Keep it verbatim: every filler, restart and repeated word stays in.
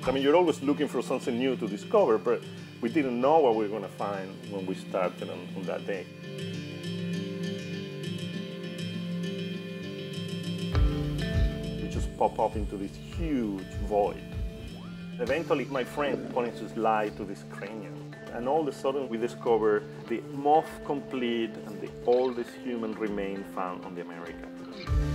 I mean, you're always looking for something new to discover, but we didn't know what we were going to find when we started on, on that day. We just pop up into this huge void. Eventually, my friend pointed his light to this cranium, and all of a sudden we discover the most complete and the oldest human remain found on the Americas.